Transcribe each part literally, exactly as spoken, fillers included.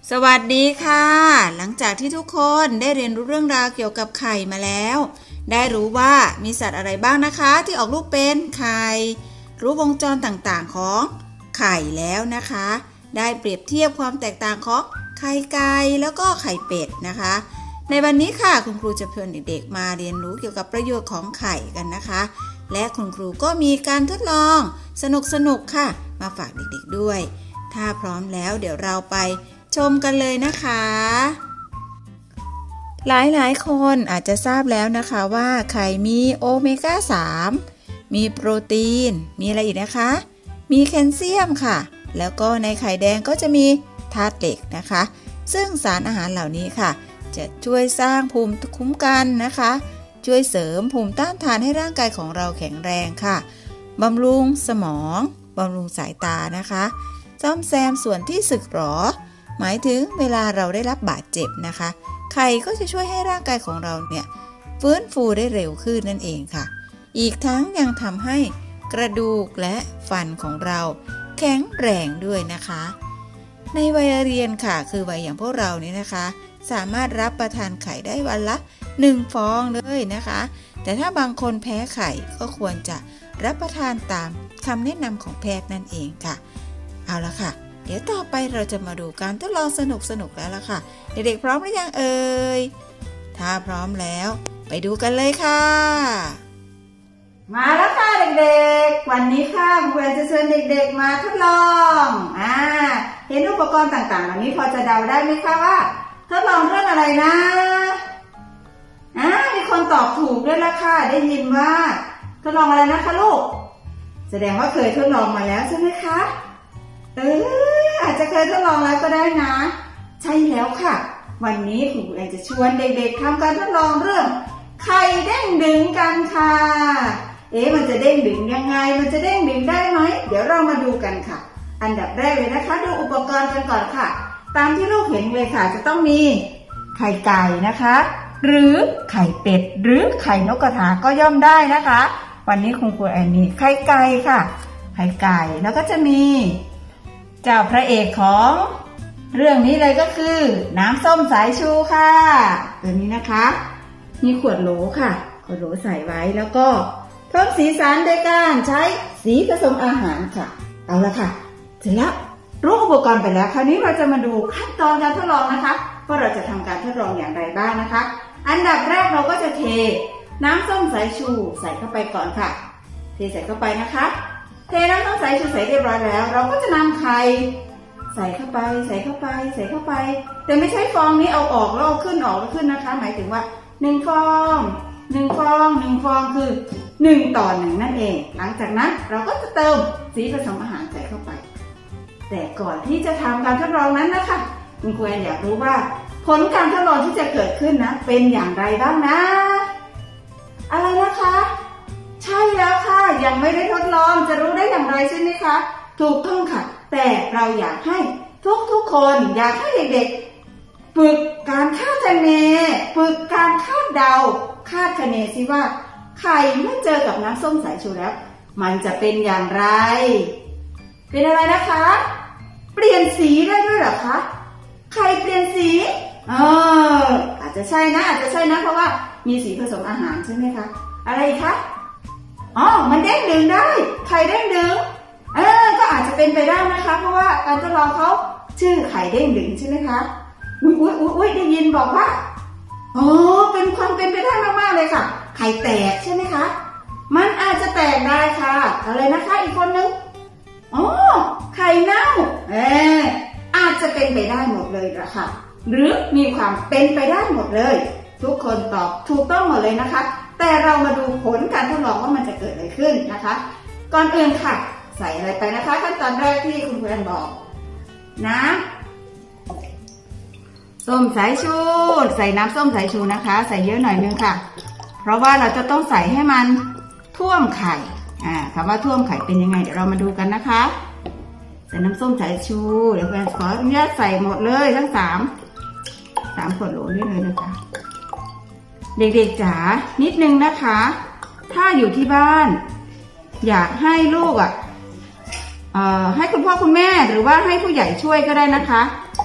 สวัสดีค่ะหลังจากที่ทุกคนได้เรียนรู้เรื่องราวเกี่ยวกับไข่มาแล้วได้รู้ว่ามีสัตว์อะไรบ้างนะคะที่ออกลูกเป็นไข่รู้วงจรต่างๆของไข่แล้วนะคะได้เปรียบเทียบความแตกต่างของไข่ไก่แล้วก็ไข่เป็ดนะคะในวันนี้ค่ะคุณครูจะชวนเด็กๆมาเรียนรู้เกี่ยวกับประโยชน์ของไข่กันนะคะและคุณครูก็มีการทดลองสนุกๆค่ะมาฝากเด็กๆด้วยถ้าพร้อมแล้วเดี๋ยวเราไปชมกันเลยนะคะหลายๆคนอาจจะทราบแล้วนะคะว่าไข่มีโอเมก้าสามมีโปรตีนมีอะไรอีกนะคะมีแคลเซียมค่ะแล้วก็ในไข่แดงก็จะมีธาตุเหล็กนะคะซึ่งสารอาหารเหล่านี้ค่ะจะช่วยสร้างภูมิคุ้มกันนะคะช่วยเสริมภูมิต้านทานให้ร่างกายของเราแข็งแรงค่ะบำรุงสมองบำรุงสายตานะคะซ่อมแซมส่วนที่สึกหรอหมายถึงเวลาเราได้รับบาดเจ็บนะคะไข่ก็จะช่วยให้ร่างกายของเราเนี่ยฟื้นฟูได้เร็วขึ้นนั่นเองค่ะอีกทั้งยังทำให้กระดูกและฟันของเราแข็งแรงด้วยนะคะในวัยเรียนค่ะคือวัยอย่างพวกเราเนี่ยนะคะสามารถรับประทานไข่ได้วันละหนึ่งฟองเลยนะคะแต่ถ้าบางคนแพ้ไข่ก็ควรจะรับประทานตามคำแนะนำของแพทย์นั่นเองค่ะเอาละค่ะเดี๋ยวต่อไปเราจะมาดูการทดลองสนุกๆแล้วล่ะค่ะเด็กๆพร้อมหรือยังเอ่ยถ้าพร้อมแล้วไปดูกันเลยค่ะมาแล้วค่ะเด็กๆวันนี้ค่ะครูแอนจะเชิญเด็กๆมาทดลองอ่าเห็นอุปกรณ์ต่างๆเหล่านี้พอจะเดาได้ไหมคะว่าทดลองเรื่องอะไรนะอ่ามีคนตอบถูกด้วยละค่ะได้ยินว่าทดลองอะไรนะคะลูกแสดงว่าเคยทดลองมาแล้วใช่ไหมคะเอออาจจะเคยทดลองแล้วก็ได้นะใช่แล้วค่ะวันนี้ครูแอนจะชวนเด็กๆทำการทดลองเรื่องไข่เด้งดึงกันค่ะเอ๊ะมันจะเด้งดึงยังไงมันจะเด้งดึงได้ไหมเดี๋ยวเรามาดูกันค่ะอันดับแรกเลยนะคะดูอุปกรณ์กันก่อนค่ะตามที่ลูกเห็นเลยค่ะจะต้องมีไข่ไก่นะคะหรือไข่เป็ดหรือไข่นกกระทาก็ย่อมได้นะคะวันนี้คุณครูแอนมีไข่ไก่ค่ะไข่ไก่แล้วก็จะมีเจ้าพระเอกของเรื่องนี้เลยก็คือน้ำส้มสายชูค่ะตัวนี้นะคะมีขวดโหลค่ะขวดโหลใส่ไว้แล้วก็เพิ่มสีสันโดยการใช้สีผสมอาหารค่ะเอาละค่ะเสร็จแล้วรู้อุปกรณ์ไปแล้วคราวนี้เราจะมาดูขั้นตอนการทดลองนะคะว่าเราจะทำการทดลองอย่างไรบ้างนะคะอันดับแรกเราก็จะเทน้ำส้มสายชูใส่เข้าไปก่อนค่ะเทใส่เข้าไปนะคะเทน้ำส้มสายชูใส่เรียบร้อยแล้วเราก็จะนำไข่ใส่เข้าไปใส่เข้าไปใส่เข้าไปแต่ไม่ใช่ฟองนี้เอาออกแล้วเอาขึ้นออกแล้วขึ้นนะคะหมายถึงว่าหนึ่งฟองหนึ่งฟองหนึ่งฟองคือหนึ่งต่อหนึ่งนั่นเองหลังจากนั้นเราก็จะเติมสีผสมอาหารใส่เข้าไปแต่ก่อนที่จะทำการทดลองนั้นนะคะคุณครูแอนอยากรู้ว่าผลการทดลองที่จะเกิดขึ้นนะเป็นอย่างไรบ้างนะอะไรนะคะใช่แล้วค่ะยังไม่ได้ทดลองจะรู้ได้อย่างไรใช่ไหมคะถูกต้องค่ะแต่เราอยากให้ทุกๆคนอยากให้เด็กๆฝึกการคาดคะเนฝึกการคาดเดาคาดคะเนสิว่าไข่เมื่อเจอกับน้ำส้มสายชูแล้วมันจะเป็นอย่างไรเป็นอะไรนะคะเปลี่ยนสีได้ด้วยเหรอคะไข่เปลี่ยนสีเอออาจจะใช่นะอาจจะใช่นะเพราะว่ามีสีผสมอาหารใช่ไหมคะอะไรคะอ๋อมันเด้งดึงได้ไข่เด้งดึงเออก็อาจจะเป็นไปได้นะคะเพราะว่าการทดลองเขาชื่อไข่เด้งดึงใช่ไหมคะอุ้ยอุ้ยอุ้ยได้ยินบอกว่าโอ้เป็นความเป็นไปได้มากๆเลยค่ะไข่แตกใช่ไหมคะมันอาจจะแตกได้ค่ะอะไรนะคะอีกคนนึงอ๋อไข่เน่าเอออาจจะเป็นไปได้หมดเลยละค่ะหรือมีความเป็นไปได้หมดเลยทุกคนตอบถูกต้องหมดเลยนะคะแต่เรามาดูผลการทดลองว่ามันจะเกิดอะไรขึ้นนะคะก่อนอื่นค่ะใส่อะไรไปนะคะขั้นตอนแรกที่คุณครูแอนบอกน้ำส้มสายชูใส่น้ำส้มสายชูนะคะใส่เยอะหน่อยนึงค่ะเพราะว่าเราจะต้องใส่ให้มันท่วมไข่อ่าคำว่าท่วมไข่เป็นยังไงเดี๋ยวเรามาดูกันนะคะใส่น้ำส้มสายชูเดี๋ยวคุณแอนขออนุญาตใส่หมดเลยทั้งสามสามขวดโหลด้วยเลยนะคะเด็กๆจ๋านิดนึงนะคะถ้าอยู่ที่บ้านอยากให้ลูกอ่ะเอ่อให้คุณพ่อคุณแม่หรือว่าให้ผู้ใหญ่ช่วยก็ได้นะคะ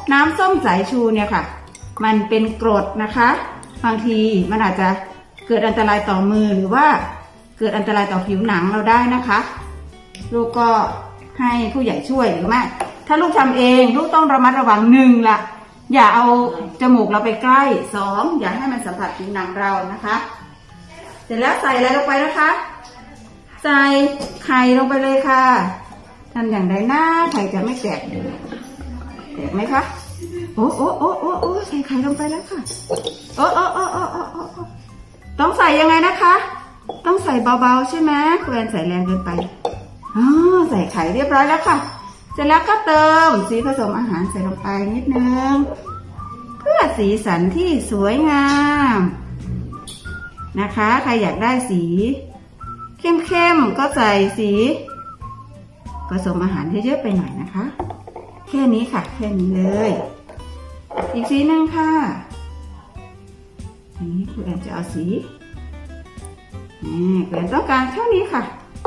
น้ำส้มสายชูเนี่ยค่ะมันเป็นกรดนะคะบางทีมันอาจจะเกิดอันตรายต่อมือหรือว่าเกิดอันตรายต่อผิวหนังเราได้นะคะลูกก็ให้ผู้ใหญ่ช่วยหรือไม่ถ้าลูกทำเองลูกต้องระมัดระวังหนึ่งละอย่าเอาจมูกเราไปใกล้สองอย่าให้มันสัมผัสผิวหนังเรานะคะเสร็จแล้วใส่อะไรลงไปนะคะใส่ไข่ลงไปเลยค่ะทำอย่างไรหน้าไข่จะไม่แตกแตกไหมคะโอ้โอ้โอ้โอ้โอ้ใส่ไข่ลงไปแล้วค่ะโอ้โอ้โอ้โอ้โอ้โอ้ต้องใส่ยังไงนะคะต้องใส่เบาๆใช่ไหมคุณแอนใส่แรงเกินไปอ๋อใส่ไข่เรียบร้อยแล้วค่ะเสร็จแล้วก็เติมสีผสมอาหารใส่ลงไปนิดนึงเพื่อสีสันที่สวยงามนะคะใครอยากได้สีเข้มๆก็ใส่สีผสมอาหารเยอะๆไปหน่อยนะคะแค่นี้ค่ะแค่นี้เลยอีกสีหนึ่งค่ะอันนี้คุณแอนจะเอาสีนี่คุณแอนต้องการเท่านี้ค่ะ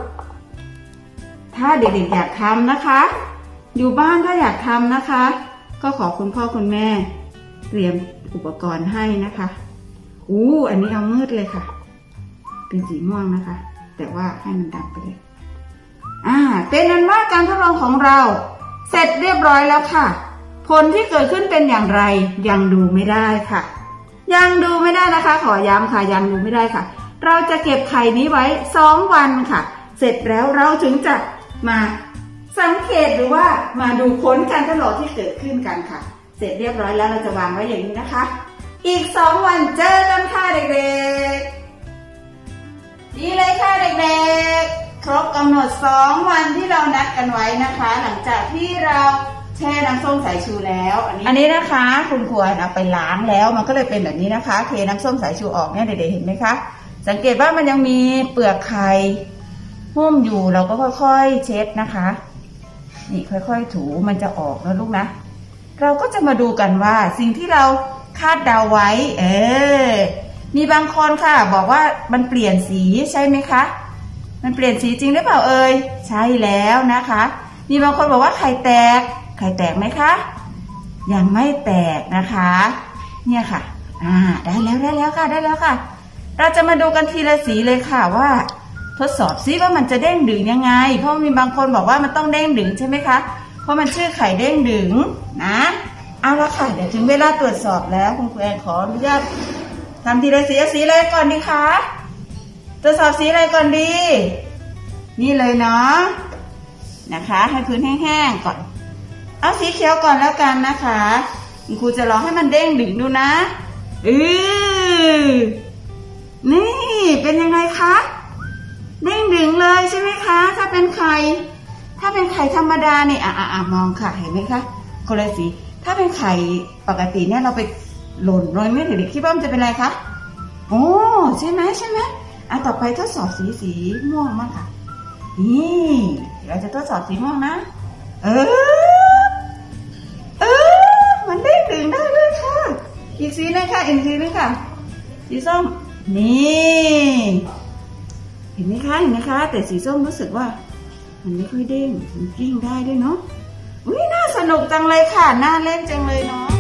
ถ้าเด็กๆอยากทำนะคะอยู่บ้านถ้าอยากทำนะคะก็ขอคุณพ่อคุณแม่เตรียมอุปกรณ์ให้นะคะอู้อันนี้เอามืดเลยค่ะเป็นสีม่วงนะคะแต่ว่าให้มันดำไปเลยอ่าเป็นอันว่าการทดลองของเราเสร็จเรียบร้อยแล้วค่ะผลที่เกิดขึ้นเป็นอย่างไรยังดูไม่ได้ค่ะยังดูไม่ได้นะคะขอย้ำค่ะยังดูไม่ได้ค่ะเราจะเก็บไข่นี้ไว้สองวันค่ะเสร็จแล้วเราถึงจะมาสังเกตหรือว่ามาดูผลการทดลองที่เกิดขึ้นกันค่ะเสร็จเรียบร้อยแล้วเราจะวางไว้อย่างนี้นะคะอีกสองวันเจอกันค่ะเด็กๆดีเลยค่ะเด็กๆครบกำหนดสองวันที่เรานัดกันไว้นะคะหลังจากที่เราแช่น้ำส้มสายชูแล้วอันนี้อันนี้นะคะคุณครูเอาไปล้างแล้วมันก็เลยเป็นแบบนี้นะคะเทน้ำส้มสายชูออกเนี่ยเด็กๆเห็นไหมคะสังเกตว่ามันยังมีเปลือกไข่หุ้มอยู่เราก็ค่อยๆเช็ดนะคะนี่ค่อยๆถูมันจะออกแล้วลูกนะเราก็จะมาดูกันว่าสิ่งที่เราคาดเดาไว้เออมีบางคนค่ะบอกว่ามันเปลี่ยนสีใช่ไหมคะมันเปลี่ยนสีจริงหรือเปล่าเอ่ยใช่แล้วนะคะมีบางคนบอกว่าไข่แตกไข่แตกไหมคะยังไม่แตกนะคะเนี่ยค่ะอ่าได้แล้วได้แล้วค่ะได้แล้วค่ะเราจะมาดูกันทีละสีเลยค่ะว่าทดสอบซิว่ามันจะเด้งดึงยังไงเพราะมีบางคนบอกว่ามันต้องเด้งดึงใช่ไหมคะเพราะมันชื่อไข่เด้งดึงนะเอาละค่ะเดี๋ยวถึงเวลาตรวจสอบแล้วคุณครูแอนขออนุญาตทำทีละสีสีอะไรก่อนดีคะตรวจสอบสีอะไรก่อนดีนี่เลยเนาะนะคะให้พื้นแห้งๆก่อนเอาสีเขียวก่อนแล้วกันนะคะคุณครูจะลองให้มันเด้งดึงดูนะอือนี่เป็นยังไงคะเด้งดึงเลยใช่ไหมคะถ้าเป็นไข่ถ้าเป็นไข่ธรรมดาเนี่ยอ่ะอ่ะมองค่ะเห็นไหมคะคนละสีถ้าเป็นไข่ปกติเนี่ยเราไปหล่นโรยไม่เด็กๆคิดว่ามันจะเป็นอะไรคะโอ้ใช่ไหมใช่ไหมอ่ะต่อไปทดสอบสีสีม่วงมากค่ะนี่เราจะทดสอบสีม่วงนะเออเออมันเด้งดึงได้เลยค่ะอีกสีนึงค่ะอีกสีนึงค่ะสีส้มนี่เห็นไหมคะเห็นไหมคะแต่สีส้มรู้สึกว่ามันไม่ค่อยเด้งมันกลิ้งได้ด้วยเนาะอุ้ยน่าสนุกจังเลยค่ะน่าเล่นจังเลยเนาะ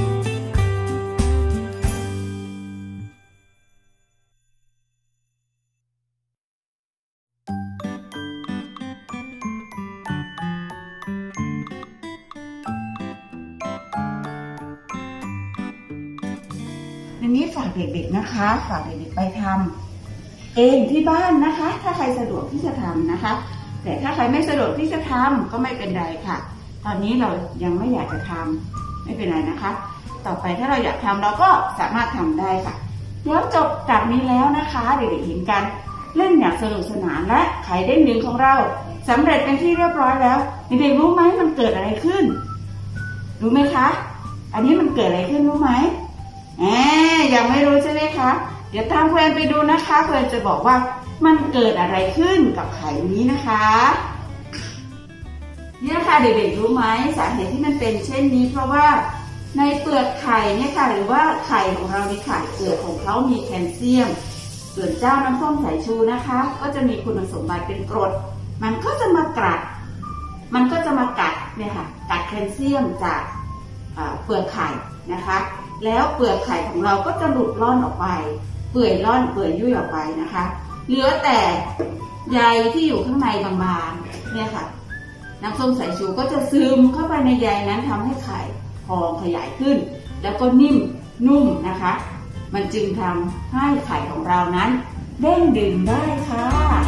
อันนี้ฝากเด็กๆนะคะฝากเด็กๆไปทำเองที่บ้านนะคะถ้าใครสะดวกที่จะทำนะคะแต่ถ้าใครไม่สะดวกที่จะทำก็ไม่เป็นไรค่ะตอนนี้เรายังไม่อยากจะทำไม่เป็นไรนะคะต่อไปถ้าเราอยากทำเราก็สามารถทำได้ค่ะเดี๋ยวจบจากนี้แล้วนะคะเด็กๆเห็นกันเล่นอย่างสนุกสนานและไข่เด้งดึงของเราสำเร็จเป็นที่เรียบร้อยแล้วเด็กๆรู้ไหมมันเกิดอะไรขึ้นรู้ไหมคะอันนี้มันเกิดอะไรขึ้นรู้ไหมแหมยังไม่รู้ใช่ไหมคะเดี๋ยวตามเพื่อนไปดูนะคะเพื่อนจะบอกว่ามันเกิดอะไรขึ้นกับไข่นี้นะคะนี่นะคะเด็กๆรู้ไหมสาเหตุที่มันเป็นเช่นนี้เพราะว่าในเปลือกไข่เนี่ยค่ะหรือว่าไข่ของเราในไข่เปลือกของเขามีแคลเซียมส่วนเจ้าน้ำส้มสายชูนะคะก็จะมีคุณสมบัติเป็นกรดมันก็จะมากัดมันก็จะมากัดเนี่ยค่ะกัดแคลเซียมจากเปลือกไข่นะคะแล้วเปลือกไข่ของเราก็จะหลุดล่อนออกไปเปื่อยล่อนเปื่อยยุ่ยออกไปนะคะเหลือแต่ใยที่อยู่ข้างในบางๆเนี่ยค่ะน้ำส้มสายชูก็จะซึมเข้าไปในใยนั้นทำให้ไข่พองขยายขึ้นแล้วก็นิ่มนุ่มนะคะมันจึงทำให้ไข่ของเรานั้นเด้งดึงได้ค่ะ